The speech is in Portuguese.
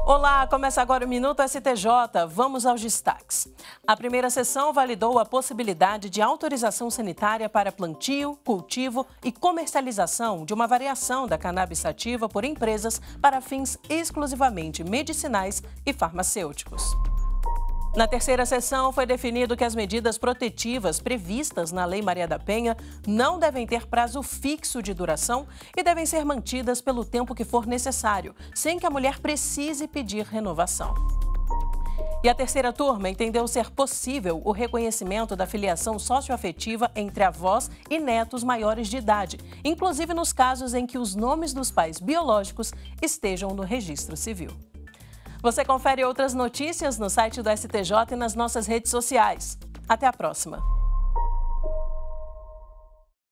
Olá, começa agora o Minuto STJ. Vamos aos destaques. A primeira sessão validou a possibilidade de autorização sanitária para plantio, cultivo e comercialização de uma variação da cannabis sativa por empresas para fins exclusivamente medicinais e farmacêuticos. Na terceira sessão, foi definido que as medidas protetivas previstas na Lei Maria da Penha não devem ter prazo fixo de duração e devem ser mantidas pelo tempo que for necessário, sem que a mulher precise pedir renovação. E a terceira turma entendeu ser possível o reconhecimento da filiação socioafetiva entre avós e netos maiores de idade, inclusive nos casos em que os nomes dos pais biológicos estejam no registro civil. Você confere outras notícias no site do STJ e nas nossas redes sociais. Até a próxima!